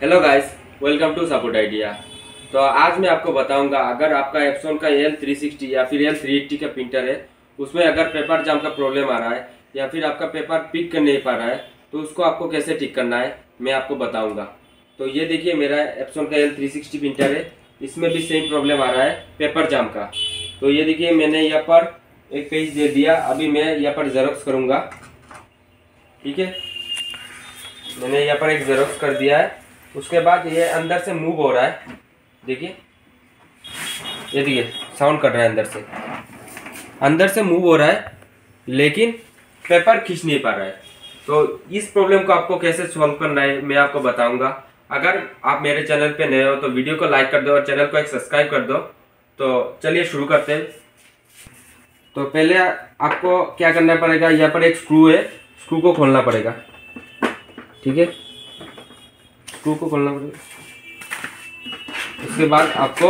Hello guys, welcome to Support Idea. तो आज मैं आपको बताऊंगा, अगर आपका एप्सॉन का L360 या फिर L380 का प्रिंटर है, उसमें अगर पेपर जाम का प्रॉब्लम आ रहा है या फिर आपका पेपर पिक कर नहीं पा रहा है, तो उसको आपको कैसे ठीक करना है मैं आपको बताऊंगा। तो ये देखिए, मेरा एप्सॉन का L360 प्रिंटर है, इसमें भी सेम प्रॉब्लम आ रहा है पेपर जाम का। तो ये देखिए, मैंने यहाँ पर एक पेज दे दिया, अभी मैं यहाँ पर जेरोक्स करूँगा। ठीक है, मैंने यहाँ पर एक जेरोक्स कर दिया है। उसके बाद ये अंदर से मूव हो रहा है, देखिए, ये देखिए साउंड कर रहा है, अंदर से मूव हो रहा है, लेकिन पेपर खींच नहीं पा रहा है। तो इस प्रॉब्लम को आपको कैसे सॉल्व करना है मैं आपको बताऊंगा। अगर आप मेरे चैनल पे नए हो तो वीडियो को लाइक कर दो और चैनल को एक सब्सक्राइब कर दो। तो चलिए शुरू करते हैं। तो पहले आपको क्या करना पड़ेगा, यहाँ पर एक स्क्रू है, स्क्रू को खोलना पड़ेगा। ठीक है, स्क्रू को खोलना पड़ेगा। उसके बाद आपको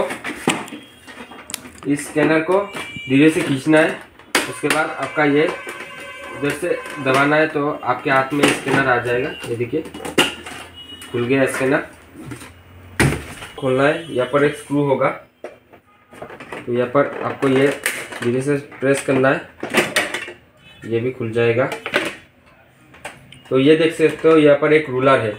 इस स्कैनर को धीरे से खींचना है। उसके बाद आपका ये इधर से दबाना है, तो आपके हाथ में स्कैनर आ जाएगा। ये देखिए, खुल गया स्कैनर। खोलना है, यहाँ पर एक स्क्रू होगा, तो यहाँ पर आपको ये धीरे से प्रेस करना है, ये भी खुल जाएगा। तो ये देख सकते हो, यहाँ पर एक रूलर है,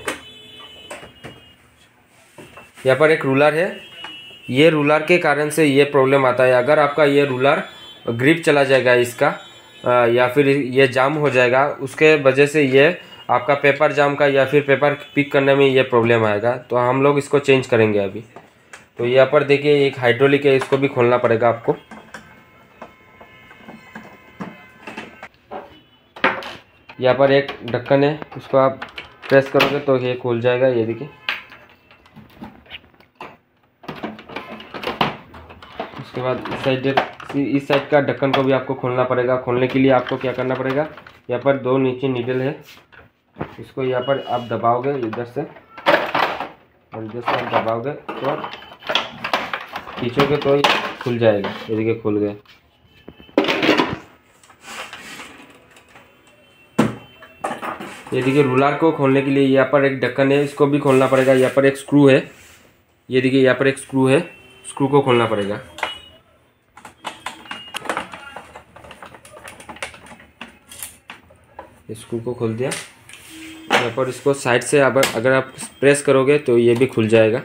यहाँ पर एक रूलर है। ये रूलर के कारण से ये प्रॉब्लम आता है। अगर आपका ये रूलर ग्रिप चला जाएगा इसका, या फिर ये जाम हो जाएगा, उसके वजह से ये आपका पेपर जाम का या फिर पेपर पिक करने में ये प्रॉब्लम आएगा। तो हम लोग इसको चेंज करेंगे अभी। तो यहाँ पर देखिए एक हाइड्रोलिक है, इसको भी खोलना पड़ेगा आपको। यहाँ पर एक ढक्कन है, उसको आप प्रेस करोगे तो ये खुल जाएगा। ये देखिए, उसके बाद इस साइड का ढक्कन को भी आपको खोलना पड़ेगा। खोलने के लिए आपको क्या करना पड़ेगा, यहाँ पर दो नीचे नीडल है, इसको यहाँ पर आप दबाओगे इधर से, और इधर से आप दबाओगे तो खींचोगे तो ये खुल जाएगा। ये देखिए खुल गया। ये देखिए, रूलर को खोलने के लिए यहाँ पर एक ढक्कन है, इसको भी खोलना पड़ेगा। यहाँ पर एक स्क्रू है, ये देखिए यहाँ पर एक स्क्रू है, स्क्रू को खोलना पड़ेगा। स्क्रू को खोल दिया। यहाँ पर इसको साइड से अगर आप प्रेस करोगे तो ये भी खुल जाएगा।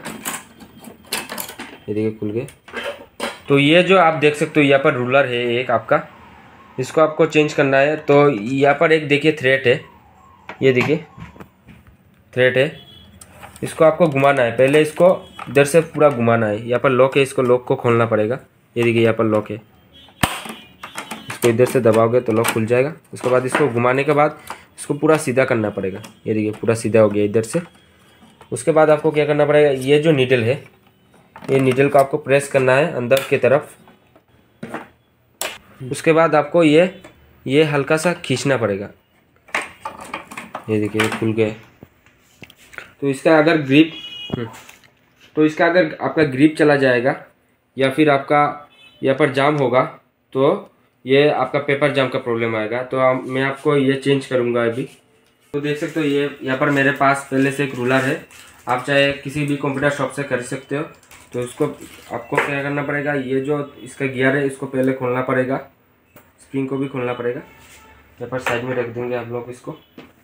ये देखिए खुल गए। तो ये जो आप देख सकते हो, यहाँ पर रूलर है एक आपका, इसको आपको चेंज करना है। तो यहाँ पर एक देखिए थ्रेड है, ये देखिए थ्रेड है, इसको आपको घुमाना है। पहले इसको इधर से पूरा घुमाना है। यहाँ पर लॉक है, इसको लॉक को खोलना पड़ेगा। ये देखिए यहाँ पर लॉक है, इसको इधर से दबाओगे तो लॉक खुल जाएगा। उसके बाद इसको घुमाने के बाद इसको पूरा सीधा करना पड़ेगा। ये देखिए पूरा सीधा हो गया इधर से। उसके बाद आपको क्या करना पड़ेगा, ये जो नीडल है, ये नीडल को आपको प्रेस करना है अंदर की तरफ। उसके बाद आपको ये हल्का सा खींचना पड़ेगा। ये देखिए खुल गए। तो इसका अगर आपका ग्रिप चला जाएगा या फिर आपका यहाँ पर जाम होगा, तो ये आपका पेपर जाम का प्रॉब्लम आएगा। तो मैं आपको ये चेंज करूँगा अभी। तो देख सकते हो, ये यहाँ पर मेरे पास पहले से एक रूलर है, आप चाहे किसी भी कंप्यूटर शॉप से खरीद सकते हो। तो उसको आपको क्या करना पड़ेगा, ये जो इसका गियर है इसको पहले खोलना पड़ेगा, स्प्रिंग को भी खोलना पड़ेगा। यहाँ पर साइड में रख देंगे आप लोग इसको।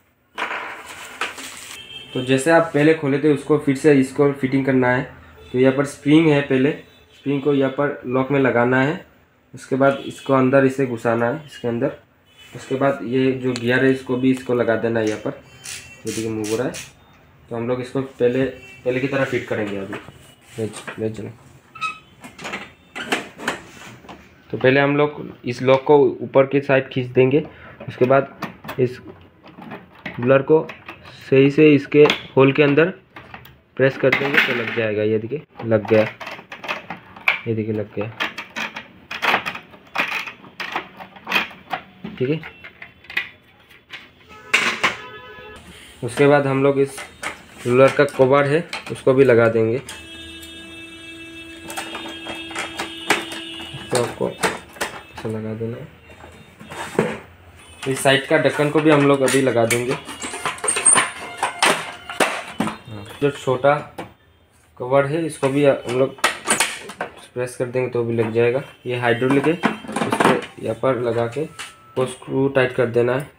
तो जैसे आप पहले खोले थे उसको फिर से इसको फिटिंग करना है। तो यहाँ पर स्प्रिंग है, पहले स्प्रिंग को यहाँ पर लॉक में लगाना है। उसके बाद इसको अंदर इसे घुसाना है इसके अंदर। उसके बाद ये जो गियर है इसको लगा देना है यहाँ पर। ये देखिए मूव हो रहा है। तो हम लोग इसको पहले की तरह फिट करेंगे अभी। ले चलो। तो पहले हम लोग इस लॉक को ऊपर की साइड खींच देंगे। उसके बाद इस रूलर को सही से इसके होल के अंदर प्रेस कर देंगे तो लग जाएगा। ये देखिए लग गया, ये देखिए लग गया। ठीक है, उसके बाद हम लोग इस रूलर का कवर है उसको भी लगा देंगे। तो आपको ऐसा लगा देना है। इस साइड का ढक्कन को भी हम लोग अभी लगा देंगे। जो छोटा कवर है इसको भी हम लोग प्रेस कर देंगे तो भी लग जाएगा। ये हाइड्रोलिक है, इसको यहाँ पर लगा के वो स्क्रू टाइट कर देना है।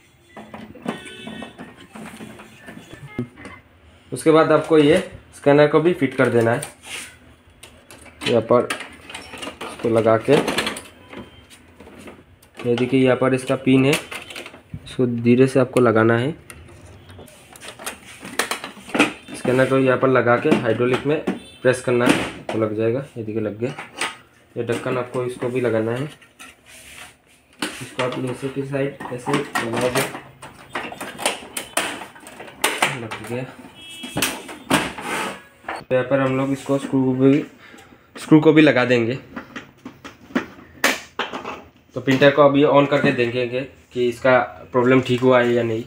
उसके बाद आपको ये स्कैनर को भी फिट कर देना है। यहाँ पर इसको लगा के, ये देखिए यहाँ पर इसका पिन है, इसको धीरे से आपको लगाना है। स्कैनर को यहाँ पर लगा के हाइड्रोलिक में प्रेस करना है तो लग जाएगा। ये देखिए लग गया। ये ढक्कन आपको इसको भी लगाना है। इसको आप नीचे की साइड ऐसे लगाओगे, लग गया। तो यहाँ पर हम लोग इसको स्क्रू को भी लगा देंगे। तो प्रिंटर को अभी ऑन करके देखेंगे कि इसका प्रॉब्लम ठीक हुआ है या नहीं।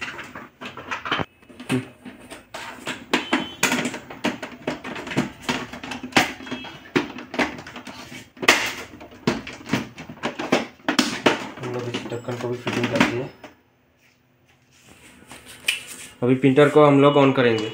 हम लोग इस ढक्कन को भी फिटिंग कर दिए। अभी प्रिंटर को हम लोग ऑन करेंगे।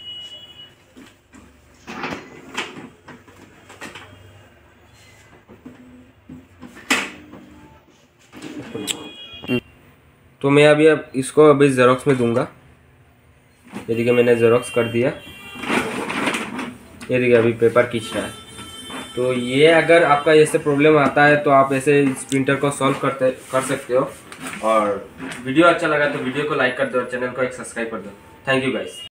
तो मैं अभी इसको ज़ेरॉक्स में दूंगा। ये देखिए मैंने ज़ेरॉक्स कर दिया। ये देखिए अभी पेपर खींच रहा है। तो ये अगर आपका ऐसे प्रॉब्लम आता है तो आप ऐसे इस प्रिंटर को सॉल्व कर सकते हो। और वीडियो अच्छा लगा तो वीडियो को लाइक कर दो और चैनल को एक सब्सक्राइब कर दो। Thank you guys.